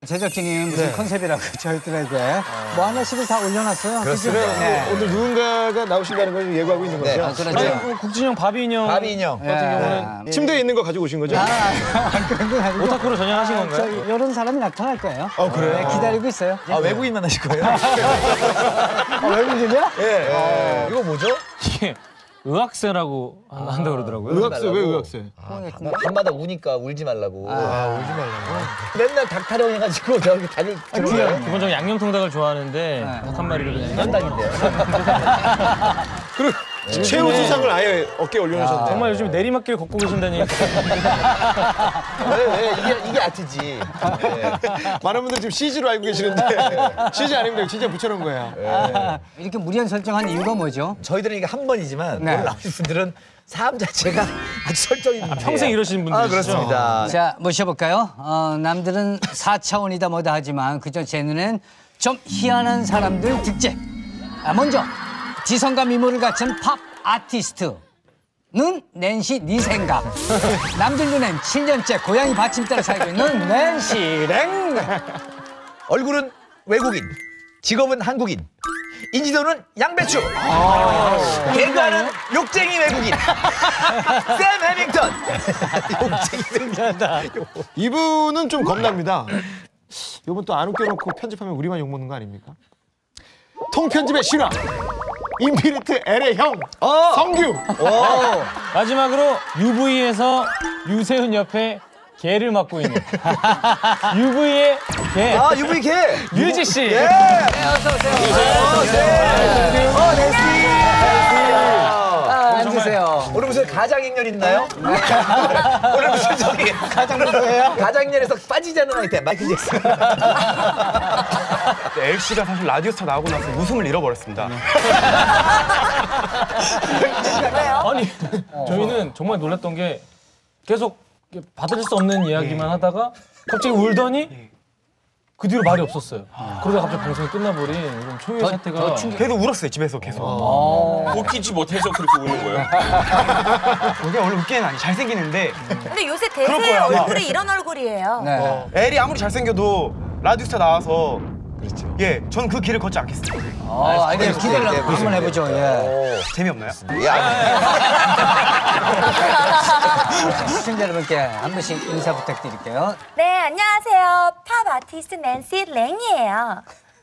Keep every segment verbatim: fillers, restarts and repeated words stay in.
제작진이 무슨 네. 컨셉이라고 저희들에게 어. 뭐 하나씩을 다 올려놨어요. 그렇습니다. 네. 오늘 누군가가 나오신다는 걸 예고하고 있는 거죠? 네. 아, 그렇죠. 네. 어, 국진형 바비 인형 바비 인형 같은 경우는 네. 침대에 있는 거 가지고 오신 거죠? 아, 그런 건 아니고. 오타쿠로 전향하신 건가요? 저, 이런 사람이 나타날 거예요. 어, 그래요? 네, 기다리고 있어요. 아, 외국인 만나실 거예요? 아, 외국인이야? 예. 네. 이거 뭐죠? 이게 의학세라고 한- 한다 그러더라고요. 의학세, 왜 의학세? 아, 밤- 밤마다 우니까 울지 말라고. 아, 아, 울지 말라고. 맨날 닭 타령 해가지고 저기 다닐 들어요. 기본적으로 양념 통닭을 좋아하는데 닭 한 마리를 그냥 현닭인데요. 그리고 최우 수상을 아예 어깨에 올려놓으셨네. 정말 요즘 내리막길 걷고 계신다니. 왜, 왜 이게 이게 아트지. 네. 많은 분들이 지금 씨지로 알고 계시는데 씨지 아닙니다. 진짜 붙여놓은 거예요. 아, 이렇게 무리한 설정한 이유가 뭐죠? 저희들은 이게 한 번이지만 네. 오늘 나오신 분들은 삶 자체가 아주 설정이 문제예요. 평생 이러시는 분들이시죠? 아, 그렇습니다. 자, 모셔볼까요? 어, 남들은 사 차원이다 뭐다 하지만 그저 제 눈엔 좀 희한한 사람들 특집. 아, 먼저 지성과 미모를 갖춘 팝 아티스트는 낸시 니 생각. 남들 눈엔 칠 년째 고양이 받침대를 살고 있는 낸시 랭. 얼굴은 외국인, 직업은 한국인, 인지도는 양배추, 개그하는 욕쟁이 외국인 샘 해밍턴. 욕쟁이. 이분은 좀 겁납니다. 이분 또 안 웃겨놓고 편집하면 우리만 욕먹는 거 아닙니까? 통편집의 신화 인피니트 L의 형 어. 성규. 마지막으로 유브이에서 유세윤 옆에 개를 맡고 있는 유브이의 개 아, 유브이 개. 유지 씨. 예. 어서 오세요. 어서 오세요. 어, 낸시. 아, 앉으세요. 오늘 무슨 가장행렬 있나요? 오늘 무슨 저기 가장행렬이에요? 가장행렬에서 빠지지 않는 아이템 마이클 잭슨. 엘씨가 사실 라디오스타 나오고 나서 웃음을 잃어버렸습니다. 아니 저희는 정말 놀랐던 게 계속 받아줄 수 없는 이야기만 하다가 갑자기 울더니 그 뒤로 말이 없었어요. 그러다가 갑자기 방송이 끝나버린 이런 초유의 사태가 계속 울었어요, 집에서 계속. 웃기지 못해서 그렇게 우는 거예요? 그게 원래 웃기는 아니, 잘생기는데 근데 요새 그럴 대세의 거야, 아마. 얼굴이 이런 얼굴이에요. 네. 엘이 아무리 잘생겨도 라디오스타 나와서 그렇죠. 예, 전 그 길을 걷지 않겠습니다. 어, 아니, 기대를 한번 해보죠. 예. 재미없나요? 시청자 여러분께 한 분씩 인사 부탁드릴게요. 네, 안녕하세요. 팝 아티스트 낸시 랭이에요.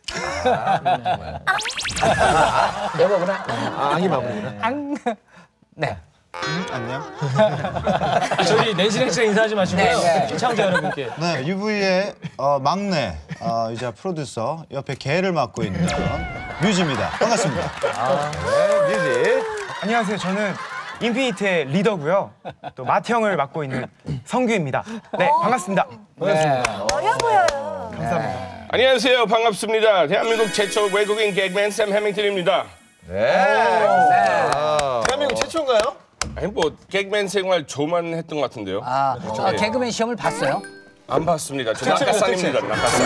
여보구나. 아, 앙이 마무리구나. 앙. 네. 안녕. 저희 낸시랭 씨랑 인사하지 마시고요. 네, 네. 시청자 여러분께 네, 유브이의 어, 막내 어, 이제 프로듀서 옆에 개를 맡고 있는 뮤지입니다. 반갑습니다. 뮤지. 안녕하세요, 저는 인피니트의 리더고요. 또 마태형을 맡고 있는 성규입니다. 네, 반갑습니다. 네. 어려 보여요. 감사합니다. 안녕하세요. 반갑습니다. 대한민국 최초 외국인 개그맨 샘 해밍턴입니다. 대한민국 최초인가요? 아니 뭐 개그맨 생활 저만 했던 것 같은데요. 아, 아, 개그맨 시험을 봤어요? 안 봤습니다. 저 낙하산입니다. 낙하산.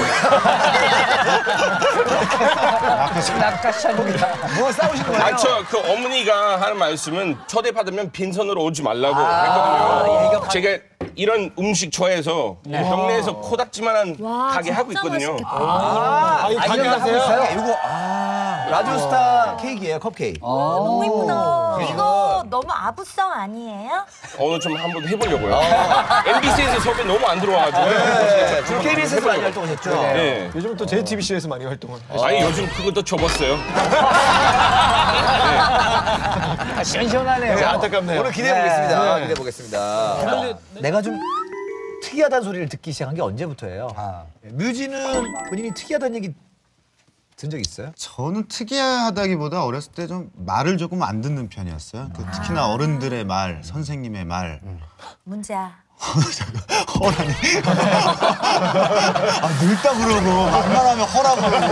낙하산입니다. 뭐 싸우신 거예요? 아, 저 그 어머니가 하는 말씀은 초대받으면 빈손으로 오지 말라고 아, 했거든요. 얘기가 제가 이런 음식 좋아해서 동네에서 코딱지만한 가게 하고 있거든요. 아, 이거 가게 하세요? 이거 아, 라디오스타 케이크예요, 컵케이크. 너무 이쁘다. 이거 너무 아부성 아니에요? 오늘 좀 한번 해보려고요. 엠비씨에서 섭외 너무 안 들어와가지고. 네, 주 케이비에스에서 많이 활동하셨죠? 네. 요즘 또 제이티비씨에서 많이 활동을. 아니 요즘 그것도 접었어요. 아, 시원시원하네요. 네, 안타깝네요. 오늘 기대해 보겠습니다. 네. 기대해 보겠습니다. 내가 좀 특이하다는 소리를 듣기 시작한 게 언제부터예요? 뮤지는 본인이 특이하다는 얘기 든 적 있어요? 저는 특이하다기보다 어렸을 때 좀 말을 조금 안 듣는 편이었어요. 그 특히나 어른들의 말, 선생님의 말. 문제야. 허라니. 아, 늙다 그러고 만만하면 허라 그러고.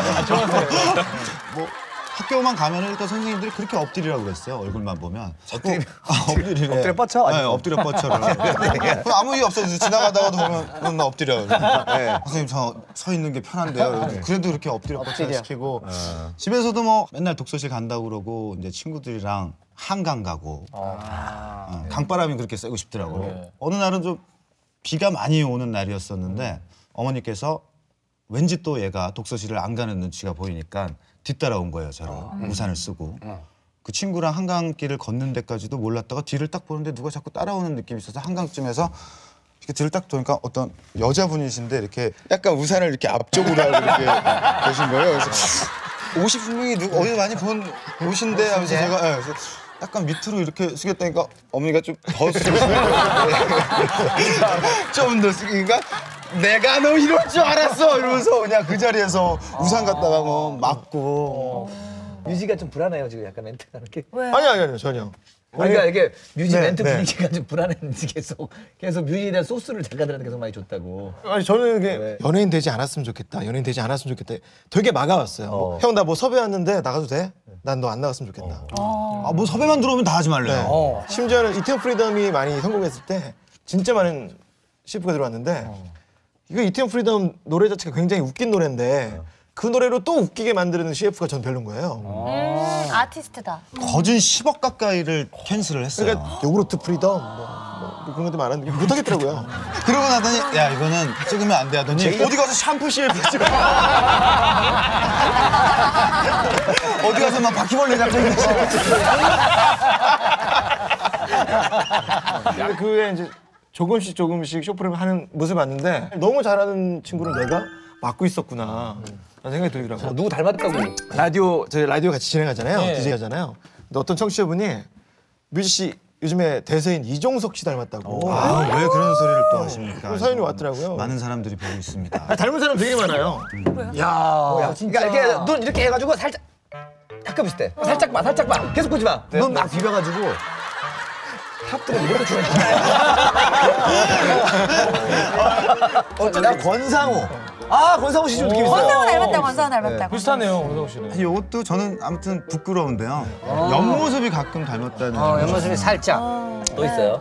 뭐 학교만 가면 일단 선생님들이 그렇게 엎드리라고 그랬어요. 얼굴만 보면. 엎드리- 아, 엎드리래. 엎드려 뻗쳐? 네, 엎드려 뻗쳐라. 그럼 아무 이유 없어요. 지나가다가도 보면 그럼 나 엎드려. 네. 선생님 저 서 있는 게 편한데요. 그래도 그렇게 엎드려 뻗쳐 시키고 집에서도 뭐 맨날 독서실 간다고 그러고 이제 친구들이랑 한강 가고 어, 강바람이 그렇게 쐬고 싶더라고요. 어느 날은 좀 비가 많이 오는 날이었었는데 어머니께서 왠지 또 얘가 독서실을 안 가는 눈치가 보이니까 뒤따라온 거예요, 저를. 음. 우산을 쓰고. 그 친구랑 한강길을 걷는 데까지도 몰랐다가 뒤를 딱 보는데 누가 자꾸 따라오는 느낌이 있어서 한강쯤에서 이렇게 뒤를 딱 보니까 어떤 여자분이신데 이렇게 약간 우산을 이렇게 앞쪽으로 하고 이렇게 계신 거예요. 그래서 옷이 분명히 누, 어디 많이 본 옷인데 하면서 제가 예, 그래서 약간 밑으로 이렇게 숙였다니까 어머니가 좀 더 숙였어요. 좀 더 숙이니까 내가 너 이럴 줄 알았어 이러면서 그냥 그 자리에서 우산 갖다가 뭐 맞고. 뮤지가 좀 불안해요 지금 약간 멘트가 이렇게. 아니 아니 아니 전혀. 그러니까 이게 뮤지 네, 멘트 네. 분위기가 좀 불안했는지 계속 계속 뮤지에 대한 소스를 작가들한테 계속 많이 줬다고. 아니 저는 이게 네. 연예인 되지 않았으면 좋겠다. 연예인 되지 않았으면 좋겠다. 되게 막아왔어요. 어. 형 나 뭐 섭외 왔는데 나가도 돼? 난 너 안 나갔으면 좋겠다. 아, 뭐 섭외만 들어오면 다 하지 말래요. 네. 어. 심지어는 이태원 프리덤이 많이 성공했을 때 진짜 많은 씨에프가 들어왔는데 이거 이태원 프리덤 노래 자체가 굉장히 웃긴 노래인데 그 노래로 또 웃기게 만드는 씨에프가 전 별로인 거예요. 음, 아티스트다. 거진 십억 가까이를 캔슬을 했어요. 그러니까 요구르트 프리덤 뭐, 뭐 그런 것도 많았는데 못하겠더라고요. 그러고 나더니 야 이거는 찍으면 안 돼 하더니 어디 가서 샴푸 씨에프 찍어. 어디 가서 막 바퀴벌레 잡고 있는 씨에프 찍어. 근데 그게 이제 조금씩 조금씩 쇼프를 하는 모습을 봤는데 너무 잘하는 친구를 내가 맡고 있었구나 라는 생각이 들더라고요. 누구 닮았다고? 라디오 저희 라디오 같이 진행하잖아요. 네. 디제이 하잖아요. 근데 어떤 청취자분이 뮤지 씨 요즘에 대세인 이종석 씨 닮았다고. 아, 왜 그런 소리를 또 하십니까? 그 사연이 왔더라고요. 많은 사람들이 보고 있습니다. 아, 닮은 사람 되게 많아요. 야, 그러니까 이렇게 눈 이렇게 해가지고 살짝 약간 비슷해. 살짝 봐, 살짝 봐. 계속 보지 마. 눈 막 비벼가지고 탑들은 이렇게 주는 어, 나 권상우. 아, 권상우 씨 좀 느낌 있어요. 권상우 닮았다, 권상우 닮았다. 비슷하네요, 권상우 씨는. 아니, 이것도 저는 아무튼 부끄러운데요. 옆모습이 가끔 닮았다는. 어, 옆모습이 살짝. 또 있어요.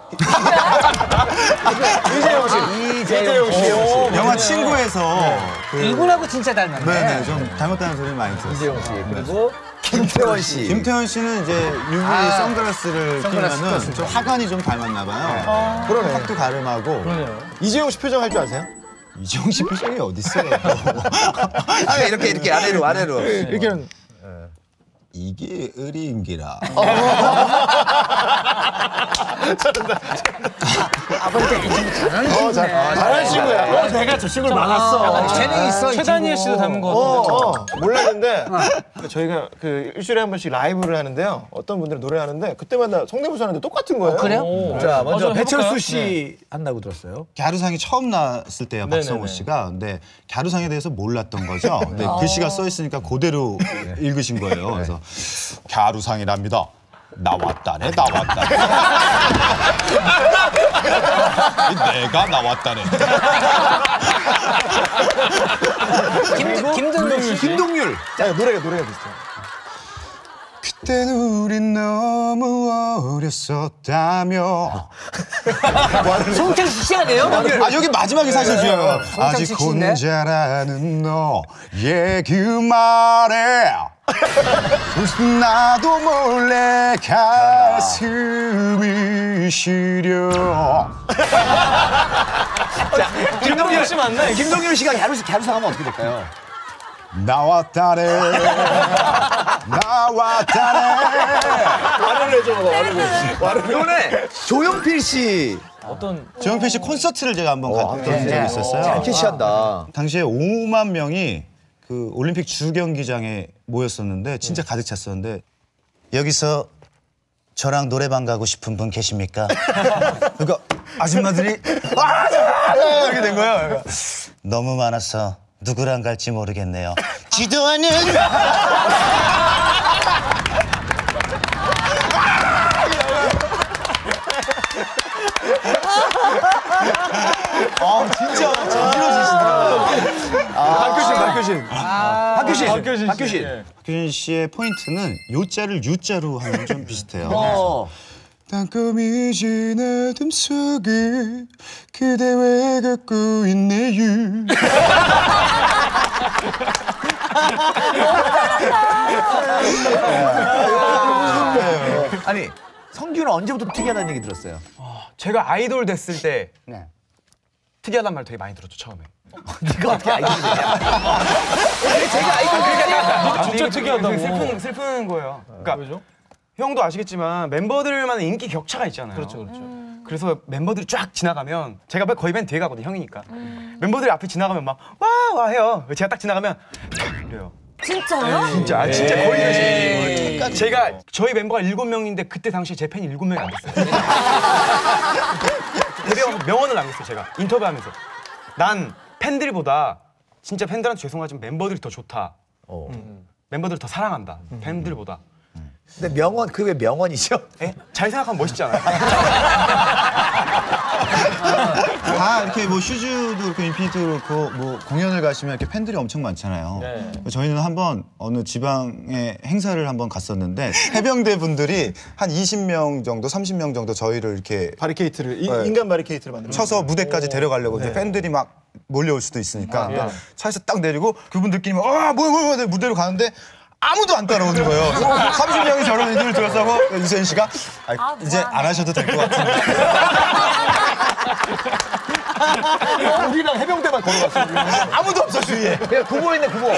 이재용 씨. 이재용 씨. 영화 친구에서 그, 이분하고 진짜 닮았네. 네네 좀 닮았다는 소리를 많이 들었어요. 이재용 씨. 그리고 김태원 씨. 김태현 씨는 이제 유리 아, 선글라스를 선글라스 끼면은 꼈을 좀 하관이 좀 닮았나 봐요. 그러네. 턱도 가름하고. 그러네요. 이재용 씨 표정 할 줄 아세요? 이재용 씨 표정이 어디 있어요? 아, 이렇게 이렇게 아래로 아래로. 이렇게는 이게 의리인기라. 어, 잘, 잘하는 친구야. 어, 내가 저 친구를 막았어. 재능이 있어. 이 최다니엘 친구. 씨도 닮은 것 어, 같은데. 어, 몰랐는데 저희가 그 일주일에 한 번씩 라이브를 하는데요. 어떤 분들은 노래하는데 그때마다 성대모사 하는데 똑같은 거예요. 그래요? 오. 자, 먼저 어, 좀 배철수 해볼까요? 씨 한다고 들었어요. 갸루상이 처음 나왔을 때요, 네네네. 박성호 씨가. 근데 갸루상에 대해서 몰랐던 거죠. 근데 글씨가 써 있으니까 그대로 읽으신 거예요. 그래서 갸루상이랍니다. 나왔다네, 나왔다네. 내가 나왔다네. 김, 김동률 씨. 김동률. 자, 노래가 노래가 비슷해요. 그때는 우린 너무 어렸었다며. 송창식 씨 아니에요? 아 여기 마지막에 사실 중요해요. 아직 송창식 씨인데? 혼자라는 너의 그 말에 무슨 나도 몰래 가슴이 시려. 김동률 씨 맞나요? 김동률 씨가 갸루 갸루상 하면 어떻게 될까요? 나왔다네. 나왔다네. 말을 해줘, 말을 해. 이번에 조용필 씨. 어떤 조용필 씨 콘서트를 제가 한번 갔던 적이 있었어요. 잘 캐시한다. 당시에 오만 명이 그 올림픽 주경기장에 모였었는데 진짜 가득 찼었는데 여기서 저랑 노래방 가고 싶은 분 계십니까? 그러니까 아줌마들이 아, 이렇게 된 거예요. 그러니까 너무 많아서 누구랑 갈지 모르겠네요. 지도하는 아 진짜 정신없으시더라고요. 박효신, 박효신. 박효신. 박효신 씨. 박효신. 예. 박효신 씨의 포인트는 요자를 유자로 하면 좀 비슷해요. 어. 땅거미 지나둠 속에 그대 왜 갖고 있네요. 아니, 성규는 언제부터 특이하다는 얘기 들었어요? 제가 아이돌 됐을 때 네. 특이하단 말 되게 많이 들었죠 처음에. 네가 어떻게 아이돌이 되냐? 제가 아이돌 되냐? 진짜 특이하다고. 슬픈 슬픈 거예요. 그러니까 왜죠? 형도 아시겠지만 멤버들만의 인기 격차가 있잖아요. 그렇죠, 그렇죠. 그래서 멤버들이 쫙 지나가면 제가 거의 맨 뒤에 가거든요, 형이니까. 멤버들이 앞에 지나가면 막 와 와 해요. 제가 딱 지나가면 이래요. 진짜요? 진짜 아, 진짜 거의 이런 식으로. 제가 저희 멤버가 일곱 명인데 그때 당시 제 팬이 일곱 명이 안 됐어요. 대대형 명언을 남겼어요, 제가 인터뷰하면서. 난 팬들보다 진짜 팬들한테 죄송하지만 멤버들이 더 좋다. 어. 음. 멤버들 더 사랑한다. 팬들보다. 근데 명언 그게 왜 명언이죠? 에? 잘 생각하면 멋있잖아요. 다 이렇게 뭐 슈즈도 그렇고 인피니트도 그렇고 뭐 공연을 가시면 이렇게 팬들이 엄청 많잖아요. 네. 저희는 한번 어느 지방의 행사를 한번 갔었는데 해병대 분들이 한 이십 명 정도, 삼십 명 정도 저희를 이렇게 바리케이트를 이- 네. 인간 바리케이트를 만들어. 쳐서 무대까지 데려가려고 이제 팬들이 막 몰려올 수도 있으니까 차에서 딱 내리고 그분들끼리 막 아, 뭐야 뭐야 뭐야 무대로 가는데 아무도 안 따라오는 거예요. 삼십 명이 저런 애들을 들었다고 이세현 씨가 아, 아, 이제 뭐하네. 안 하셔도 될 것 같은데. 우리랑 해병대만 걸어갔어. 아무도 없어 주위에. 그냥 구보 있네 구보.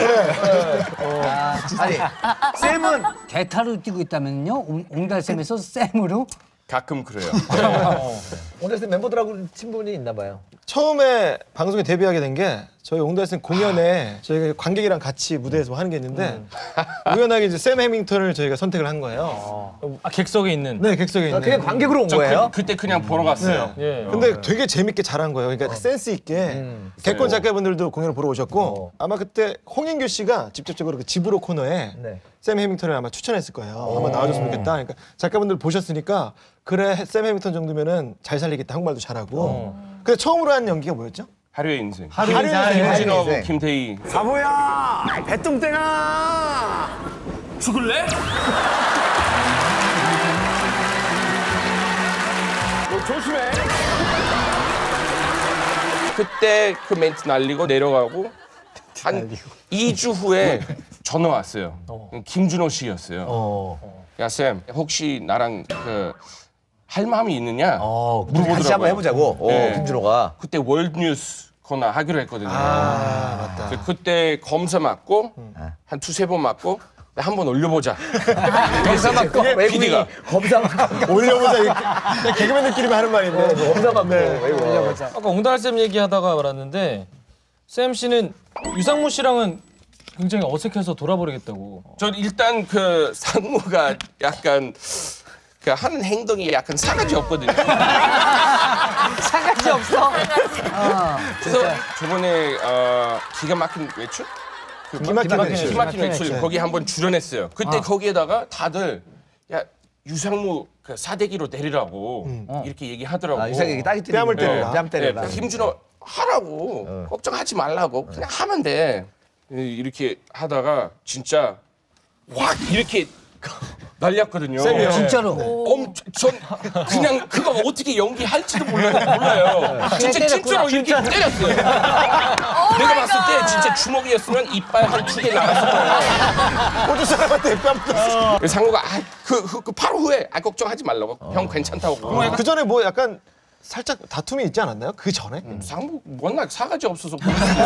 아니 쌤은 대타로 뛰고 있다면요? 옹- 옹달샘에서 쌤으로? 가끔 그래요. 오늘 쌤 멤버들하고 친분이 있나 봐요. 처음에 방송에 데뷔하게 된 게 저희 옹달샘 공연에 저희가 관객이랑 같이 무대에서 하는 게 있는데 우연하게 이제 샘 해밍턴을 저희가 선택을 한 거예요. 아, 객석에 있는. 네, 객석에 있는. 그냥 관객으로 온 저 거예요? 그, 그때 그냥 보러 갔어요. 예. 근데 되게 재밌게 잘한 거예요. 그러니까 센스 있게 객관 작가분들도 공연을 보러 오셨고 아마 그때 홍인규 씨가 직접적으로 그 집으로 코너에 네. 샘 해밍턴을 아마 추천했을 거예요. 한번 나와줬으면 좋겠다. 그러니까 작가분들 보셨으니까 그래 샘 해밍턴 정도면은 잘 살리겠다. 한국말도 잘하고. 근데 처음으로 한 연기가 뭐였죠? 하루의 인생. 하루의 하루의 인생. 인생. 김진호하고 인생. 김태희. 바보야! 배똥땡아! 죽을래? 너 조심해! 그때 그 멘트 날리고 내려가고 한 이 주 후에 전화 왔어요. 김준호 씨였어요. 어. 야 쌤, 혹시 나랑 그 할 마음이 있느냐? 어. 물어보더라고요. 같이 한번 해보자고. 어, 네. 김준호가. 그때 월드뉴스 코너 하기로 했거든요. 아, 맞다. 그래서 그때 검사 맞고 한 두세 번 맞고 한 번 올려보자. 검사 맞고 외국인이 피디가. 검사 맞고 올려보자. 이게 개그맨들끼리만 하는 말인데. 검사 맞고 외국인. 아까 옹달샘 얘기하다가 말았는데 쌤 씨는 유상무 씨랑은 굉장히 어색해서 돌아버리겠다고. 전 일단 그 상무가 약간 그 하는 행동이 약간 사가지 없거든요. 상관이 없어. 그래서 저번에 어, 기가 막힌 외출? 그 기막힌 외출. 기가 막힌 외출 네. 거기 한번 출연했어요. 그때 거기에다가 다들 야 유상무 그 사대기로 내리라고 이렇게 얘기하더라고. 아, 유상이 딸기 때리는 뺨을 거. 때리라. 뺨 네, 때리라. 김준호 하라고 걱정하지 말라고 그냥 하면 돼. 이렇게 하다가 진짜 확 이렇게 날렸거든요. 쌤이요. 진짜로. 엄청 전 그냥 그거 어떻게 연기할지도 몰라요. 몰라요. 진짜 때렸구나. 진짜로 이렇게 때렸어요. 내가 봤을 때 진짜 주먹이었으면 이빨 한 두 개 나갔을 거예요. 호주 사람한테 뺨 떴어. 그래서 상구가 아, 그, 그, 그 바로 후에 아 걱정하지 말라고. 형 괜찮다고. 그 전에 뭐 약간 살짝 다툼이 있지 않았나요? 그 전에? 상무 워낙 사가지 없어서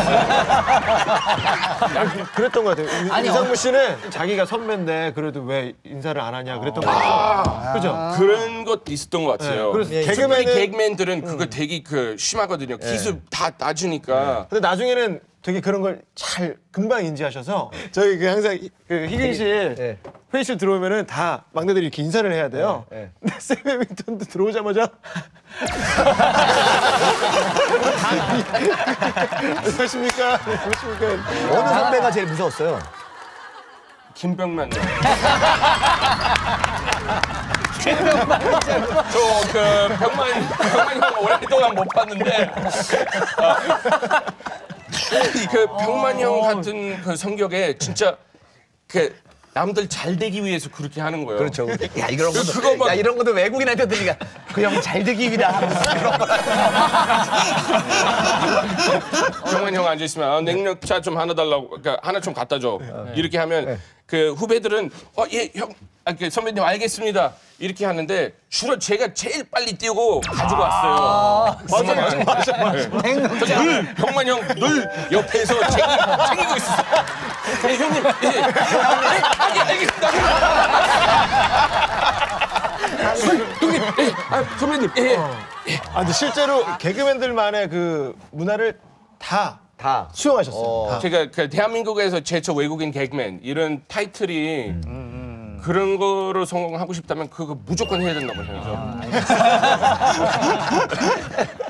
아니, 그- 그랬던 것 같아요. 아니, 이상무 씨는 자기가 선배인데 그래도 왜 인사를 안 하냐 그랬던 것 같아요. 그죠? 그런 것 있었던 것 같아요. 그래서 개그맨 개그맨은 개그맨들은 그거 되게 그 심하거든요. 기술 다 낮으니까. 근데 나중에는 되게 그런 걸 잘 금방 인지하셔서 저희 그 항상 히- 그 희경실 네. 회의실 들어오면은 다 막내들이 이렇게 인사를 해야 돼요. 네, 근데 샘 해밍턴도 들어오자마자 안녕하십니까? 안녕하십니까? 어느 선배가 제일 무서웠어요? 김병만. 저그 병만 병만 형 오랫동안 못 봤는데 그 병만 형 같은 그 성격에 진짜 그 남들 잘 되기 위해서 그렇게 하는 거예요. 그렇죠. 야 이런 것도 그거 막- 야 이런 것도 외국인한테 들리니까 그 형 잘 되기 위다. 병만 형 앉아 있으면 아, 냉력차 좀 하나 달라고, 그러니까 하나 좀 갖다 줘. 이렇게 하면 그 후배들은 어 예 형, 아, 그 선배님 알겠습니다 이렇게 하는데 주로 제가 제일 빨리 뛰고 가지고 왔어요. 맞아 맞아 맞아 맞아. 늘 병만 형 늘 옆에서 챙기, 챙기고 있었어. 예, 형님 예, 예, 예, 알겠습니다. 형님 예, 아, 선배님 예. 아 근데 실제로 개그맨들만의 그 문화를 다 다. 수용하셨어요. 다. 제가 그 대한민국에서 최초 외국인 개그맨 이런 타이틀이 그런 거로 성공하고 싶다면 그거 무조건 해야 된다고 생각해요.